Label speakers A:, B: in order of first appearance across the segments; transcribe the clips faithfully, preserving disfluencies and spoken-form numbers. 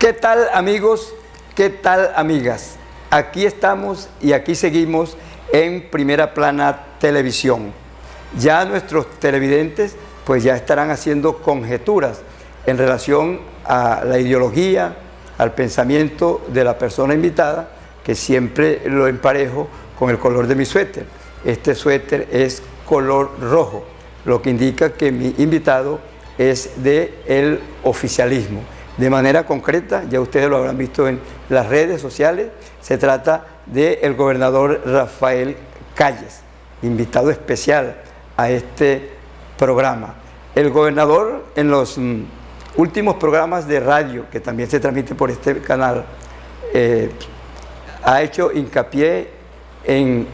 A: ¿Qué tal, amigos? ¿Qué tal, amigas? Aquí estamos y aquí seguimos en Primera Plana Televisión. Ya nuestros televidentes pues ya estarán haciendo conjeturas en relación a la ideología, al pensamiento de la persona invitada, que siempre lo emparejo con el color de mi suéter. Este suéter es color rojo, lo que indica que mi invitado es del oficialismo. De manera concreta, ya ustedes lo habrán visto en las redes sociales, se trata del gobernador Rafael Calles, invitado especial a este programa. El gobernador, en los mm, últimos programas de radio, que también se transmite por este canal, eh, ha hecho hincapié en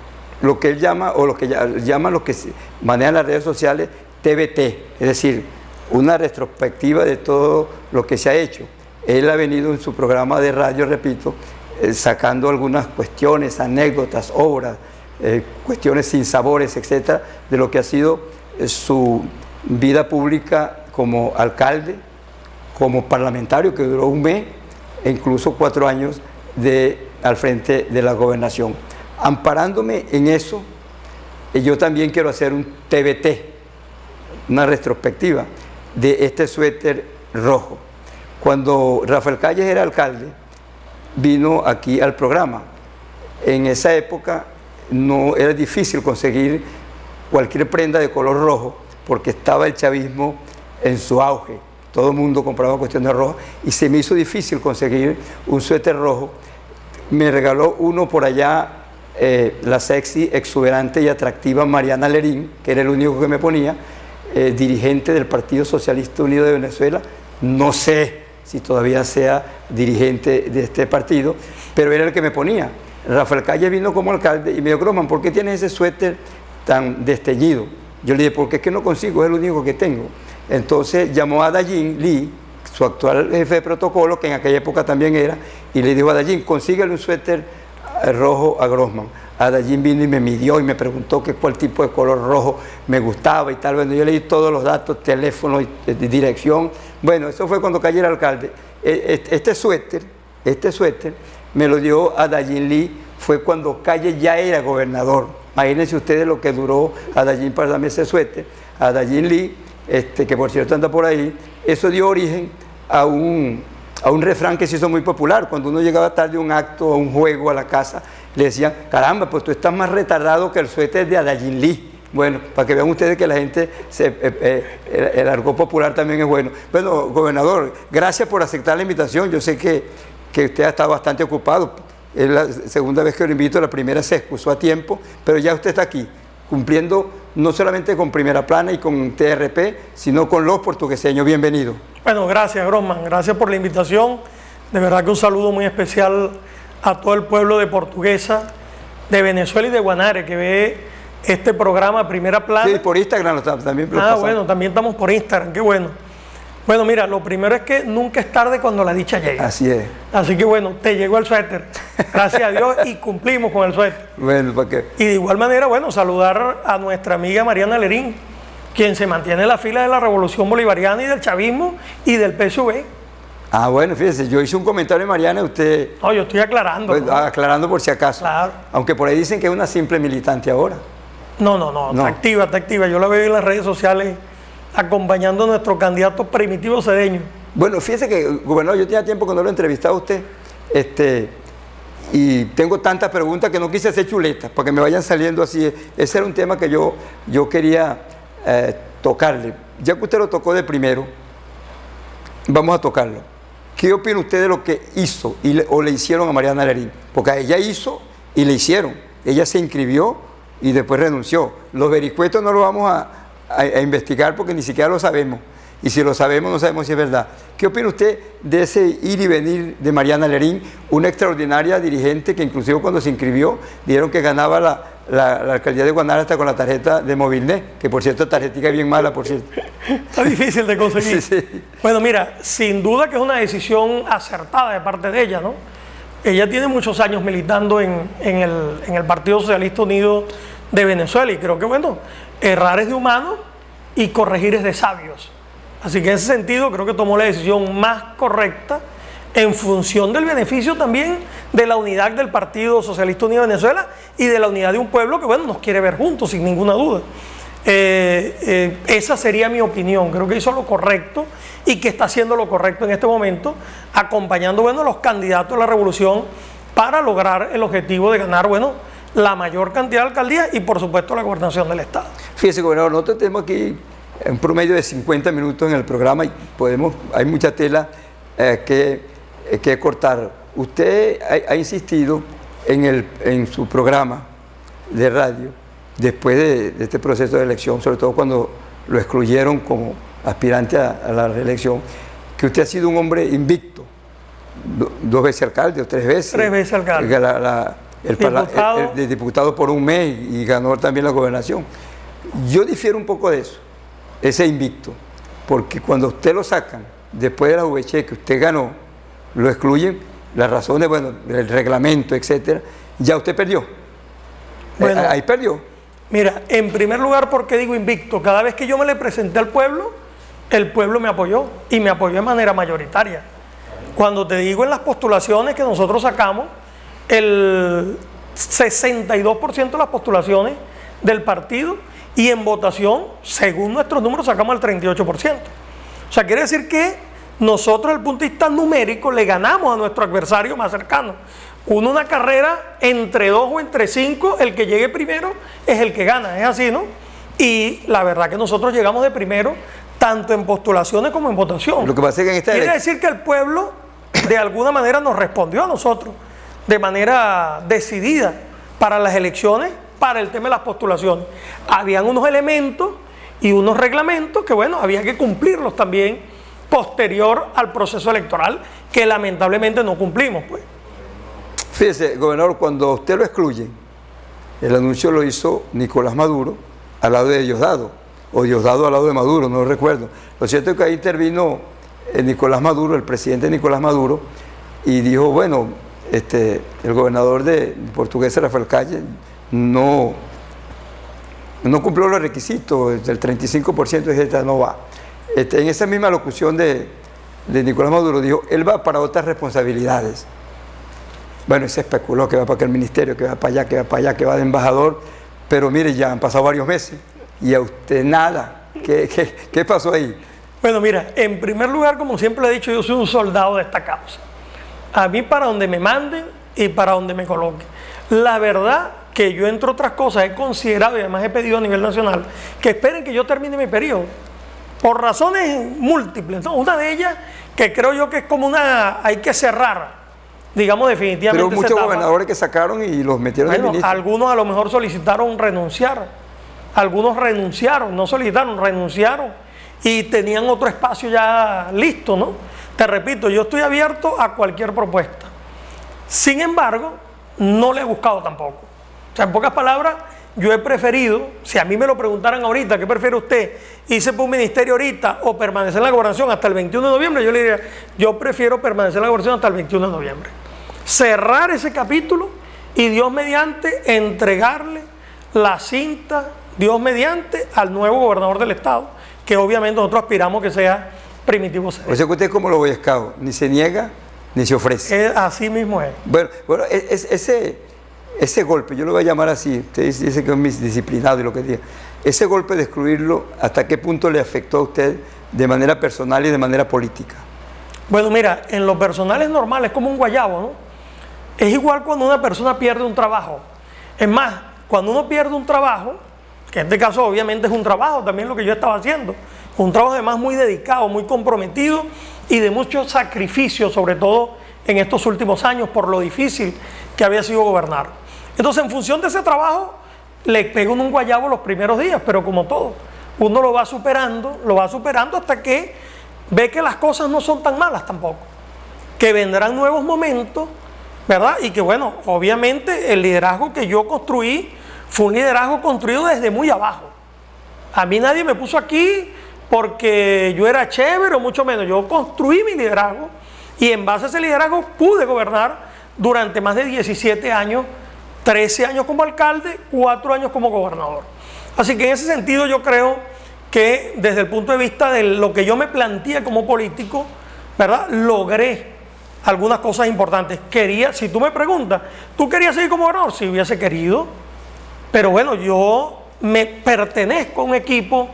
A: lo que él llama, o lo que llaman los que manejan las redes sociales, T V T, es decir, una retrospectiva de todo lo que se ha hecho. Él ha venido en su programa de radio, repito, eh, sacando algunas cuestiones, anécdotas, obras, eh, cuestiones sin sabores, etcétera, de lo que ha sido eh, su vida pública como alcalde, como parlamentario, que duró un mes e incluso cuatro años de, al frente de la gobernación. Amparándome en eso, eh, yo también quiero hacer un T V T, una retrospectiva de este suéter rojo. Cuando Rafael Calles era alcalde, vino aquí al programa. En esa época no era difícil conseguir cualquier prenda de color rojo porque estaba el chavismo en su auge. Todo el mundo compraba cuestiones rojas y se me hizo difícil conseguir un suéter rojo. Me regaló uno por allá eh, la sexy, exuberante y atractiva Mariana Lerín, que era el único que me ponía, Eh, dirigente del Partido Socialista Unido de Venezuela. No sé si todavía sea dirigente de este partido, pero era el que me ponía. Rafael Calles vino como alcalde y me dijo: Grossman, ¿por qué tienes ese suéter tan desteñido? Yo le dije: porque es que no consigo, es el único que tengo. Entonces llamó a Dayin Lee, su actual jefe de protocolo, que en aquella época también era, y le dijo a Dayin: consíguele un suéter rojo a Grossman. A Dayin vino y me midió y me preguntó que cuál tipo de color rojo me gustaba y tal. Bueno, yo le di todos los datos, teléfono, y, y dirección. Bueno, eso fue cuando Calles era alcalde. Este suéter, este suéter me lo dio a Dayin Lee, fue cuando Calles ya era gobernador. Imagínense ustedes lo que duró a Dayin para darme ese suéter. A Dayin Lee, este, que por cierto anda por ahí, eso dio origen a un, a un refrán que se hizo muy popular. Cuando uno llegaba tarde a un acto, a un juego, a la casa, le decían: caramba, pues tú estás más retardado que el suéter de Dayin Lee. Bueno, para que vean ustedes que la gente, se, eh, eh, el argot popular también es bueno. Bueno, gobernador, gracias por aceptar la invitación. Yo sé que, que usted ha estado bastante ocupado. Es la segunda vez que lo invito, la primera se excusó a tiempo, pero ya usted está aquí, cumpliendo no solamente con Primera Plana y con T R P, sino con los portugueseños. Bienvenido.
B: Bueno, gracias, Grossman. Gracias por la invitación. De verdad que un saludo muy especial a todo el pueblo de Portuguesa, de Venezuela y de Guanare, que ve este programa Primera Plana.
A: Sí, por Instagram también.
B: Ah, bueno, también estamos por Instagram, qué bueno. Bueno, mira, lo primero es que nunca es tarde cuando la dicha llega.
A: Así es.
B: Así que bueno, te llegó el suéter, gracias a Dios, y cumplimos con el suéter.
A: Bueno, ¿para qué?
B: Y de igual manera, bueno, saludar a nuestra amiga Mariana Lerín, quien se mantiene en la fila de la Revolución Bolivariana y del chavismo y del P S U V.
A: Ah, bueno, fíjese, yo hice un comentario, Mariana, usted...
B: No, yo estoy aclarando.
A: Pues,
B: ¿no?
A: Aclarando por si acaso.
B: Claro.
A: Aunque por ahí dicen que es una simple militante ahora.
B: No, no, no,
A: no.
B: está activa, está activa. Yo la veo en las redes sociales acompañando a nuestro candidato Primitivo Cedeño.
A: Bueno, fíjese que, gobernador, yo tenía tiempo que no lo entrevistaba a usted, este, y tengo tantas preguntas que no quise hacer chuletas, para que me vayan saliendo así. Ese era un tema que yo, yo quería eh, tocarle. Ya que usted lo tocó de primero, vamos a tocarlo. ¿Qué opina usted de lo que hizo y le, o le hicieron a Mariana Lerín? Porque a ella hizo y le hicieron. Ella se inscribió y después renunció. Los vericuetos no los vamos a, a, a investigar porque ni siquiera lo sabemos. Y si lo sabemos, no sabemos si es verdad. ¿Qué opina usted de ese ir y venir de Mariana Lerín, una extraordinaria dirigente que inclusive cuando se inscribió dijeron que ganaba la, la, la alcaldía de Guanare hasta con la tarjeta de Movilnet, que por cierto tarjetita bien mala, por cierto.
B: Está difícil de conseguir.
A: Sí, sí.
B: Bueno, mira, sin duda que es una decisión acertada de parte de ella, ¿no? Ella tiene muchos años militando en, en, el, en el Partido Socialista Unido de Venezuela y creo que, bueno, errar es de humanos y corregir es de sabios. Así que en ese sentido creo que tomó la decisión más correcta en función del beneficio también de la unidad del Partido Socialista Unido de Venezuela y de la unidad de un pueblo que, bueno, nos quiere ver juntos, sin ninguna duda. Eh, eh, esa sería mi opinión. Creo que hizo lo correcto y que está haciendo lo correcto en este momento, acompañando, bueno, a los candidatos a la revolución para lograr el objetivo de ganar, bueno, la mayor cantidad de alcaldías y, por supuesto, la gobernación del Estado.
A: Fíjese, gobernador, nosotros tenemos aquí un promedio de cincuenta minutos en el programa y podemos, hay mucha tela eh, que, eh, que cortar. Usted ha, ha insistido en, el, en su programa de radio, después de, de este proceso de elección, sobre todo cuando lo excluyeron como aspirante a, a la reelección, que usted ha sido un hombre invicto, do, dos veces alcalde o tres veces.
B: Tres veces alcalde.
A: La, la, el, diputado. El, el, el diputado por un mes y ganó también la gobernación. Yo difiero un poco de eso, ese invicto, porque cuando usted lo sacan, después de la V H que usted ganó, lo excluyen, las razones, bueno, el reglamento, etcétera, ya usted perdió. Bueno, eh, ahí perdió.
B: Mira, en primer lugar, ¿por qué digo invicto? Cada vez que yo me le presenté al pueblo, el pueblo me apoyó y me apoyó de manera mayoritaria. Cuando te digo en las postulaciones que nosotros sacamos, el sesenta y dos por ciento de las postulaciones del partido y en votación, según nuestros números, sacamos el treinta y ocho por ciento. O sea, quiere decir que nosotros, desde el punto de vista numérico, le ganamos a nuestro adversario más cercano. Uno, una carrera entre dos o entre cinco, el que llegue primero es el que gana, es así, ¿no? Y la verdad que nosotros llegamos de primero, tanto en postulaciones como en votación.
A: Lo que pasa es que en esta
B: Quiere decir que el pueblo, de alguna manera, nos respondió a nosotros, de manera decidida, para las elecciones, para el tema de las postulaciones. Habían unos elementos y unos reglamentos que, bueno, había que cumplirlos también posterior al proceso electoral, que lamentablemente no cumplimos, pues.
A: Fíjese, gobernador, cuando usted lo excluye, el anuncio lo hizo Nicolás Maduro al lado de Diosdado, o Diosdado al lado de Maduro, no lo recuerdo. Lo cierto es que ahí intervino eh, Nicolás Maduro, el presidente Nicolás Maduro, y dijo, bueno, este, el gobernador de Portuguesa, Rafael Calle, no, no cumplió los requisitos, del treinta y cinco por ciento de esta no va. Este, en esa misma locución de, de Nicolás Maduro dijo, él va para otras responsabilidades. Bueno, se especuló que va para aquel ministerio, que va para allá, que va para allá, que va de embajador, pero mire, ya han pasado varios meses y a usted nada. ¿Qué, qué, qué pasó ahí?
B: Bueno, mira, en primer lugar, como siempre he dicho, yo soy un soldado de esta causa. A mí para donde me manden y para donde me coloquen. La verdad que yo, entre otras cosas, he considerado y además he pedido a nivel nacional que esperen que yo termine mi periodo, por razones múltiples, ¿no? Una de ellas que creo yo que es como una, hay que cerrar, digamos, definitivamente.
A: Pero muchos gobernadores que sacaron y los metieron
B: bueno,
A: en ministro.
B: Algunos a lo mejor solicitaron renunciar, algunos renunciaron, no solicitaron, renunciaron y tenían otro espacio ya listo, ¿no? Te repito, yo estoy abierto a cualquier propuesta. Sin embargo, no le he buscado tampoco. O sea, en pocas palabras, yo he preferido, si a mí me lo preguntaran ahorita, ¿qué prefiere usted? ¿Irse por un ministerio ahorita o permanecer en la gobernación hasta el veintiuno de noviembre? Yo le diría, yo prefiero permanecer en la gobernación hasta el veintiuno de noviembre. Cerrar ese capítulo y Dios mediante entregarle la cinta, Dios mediante, al nuevo gobernador del estado, que obviamente nosotros aspiramos que sea Primitivo Cedeño.
A: O sea que usted es como los Boy Scouts, ni se niega ni se ofrece.
B: Es, así mismo es.
A: Bueno, bueno es, ese, ese golpe, yo lo voy a llamar así, usted dice que es disciplinado y lo que diga, ese golpe de excluirlo, ¿hasta qué punto le afectó a usted de manera personal y de manera política?
B: Bueno, mira, en lo personal es normal, es como un guayabo, ¿no? Es igual cuando una persona pierde un trabajo. Es más, cuando uno pierde un trabajo, que en este caso obviamente es un trabajo también lo que yo estaba haciendo, un trabajo además muy dedicado, muy comprometido y de mucho sacrificio, sobre todo en estos últimos años por lo difícil que había sido gobernar. Entonces, en función de ese trabajo, le pega un guayabo los primeros días, pero como todo, uno lo va superando, lo va superando hasta que ve que las cosas no son tan malas tampoco, que vendrán nuevos momentos, ¿verdad? Y que bueno, obviamente el liderazgo que yo construí fue un liderazgo construido desde muy abajo. A mí nadie me puso aquí porque yo era chévere o mucho menos. Yo construí mi liderazgo y en base a ese liderazgo pude gobernar durante más de diecisiete años, trece años como alcalde, cuatro años como gobernador. Así que en ese sentido yo creo que desde el punto de vista de lo que yo me planteé como político, ¿verdad? Logré algunas cosas importantes. Quería, si tú me preguntas, ¿tú querías seguir como gobernador? Si hubiese querido, pero bueno, yo me pertenezco a un equipo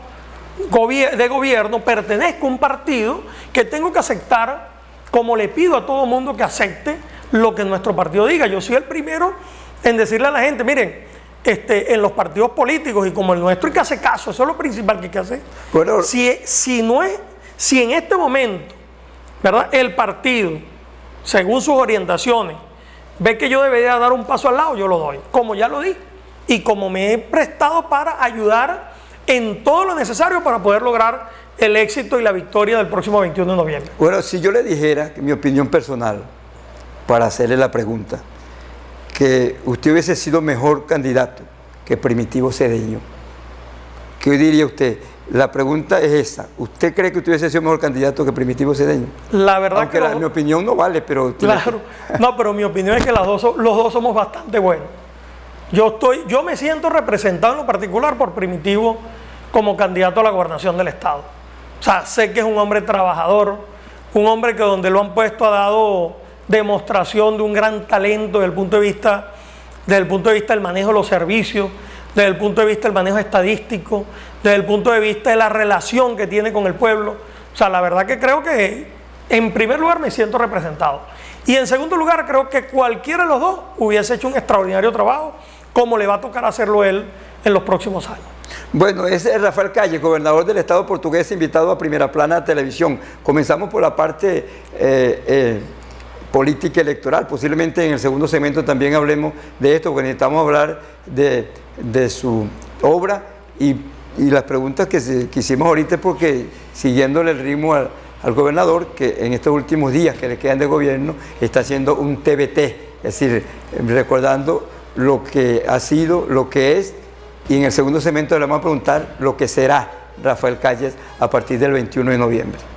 B: de gobierno, pertenezco a un partido que tengo que aceptar, como le pido a todo mundo que acepte lo que nuestro partido diga. Yo soy el primero en decirle a la gente, miren, este, en los partidos políticos y como el nuestro hay que hacer caso, eso es lo principal que hay que hacer. Bueno, si, si, no es, si en este momento, ¿verdad?, el partido, según sus orientaciones, ve que yo debería dar un paso al lado, yo lo doy, como ya lo di, y como me he prestado para ayudar en todo lo necesario para poder lograr el éxito y la victoria del próximo veintiuno de noviembre.
A: Bueno, si yo le dijera, que mi opinión personal, para hacerle la pregunta, que usted hubiese sido mejor candidato que Primitivo Cedeño, ¿qué diría usted? La pregunta es esa, ¿usted cree que usted hubiese sido mejor candidato que Primitivo Cedeño?
B: La verdad
A: Aunque
B: que
A: la,
B: lo...
A: mi opinión no vale, pero...
B: Claro, que... no, pero mi opinión es que las dos, los dos somos bastante buenos. Yo, estoy, yo me siento representado en lo particular por Primitivo como candidato a la gobernación del Estado. O sea, sé que es un hombre trabajador, un hombre que donde lo han puesto ha dado demostración de un gran talento desde el punto de vista, desde el punto de vista del manejo de los servicios, desde el punto de vista del manejo estadístico, desde el punto de vista de la relación que tiene con el pueblo. O sea, la verdad que creo que en primer lugar me siento representado. Y en segundo lugar creo que cualquiera de los dos hubiese hecho un extraordinario trabajo, como le va a tocar hacerlo él en los próximos años.
A: Bueno, ese es Rafael Calles, gobernador del Estado portugués, invitado a Primera Plana Televisión. Comenzamos por la parte eh, eh, política electoral. Posiblemente en el segundo segmento también hablemos de esto, porque necesitamos hablar de, de su obra y, y las preguntas que, se, que hicimos ahorita, porque siguiéndole el ritmo al, al gobernador, que en estos últimos días que le quedan de gobierno, está haciendo un T B T, es decir, recordando lo que ha sido, lo que es, y en el segundo segmento le vamos a preguntar lo que será Rafael Calles a partir del veintiuno de noviembre.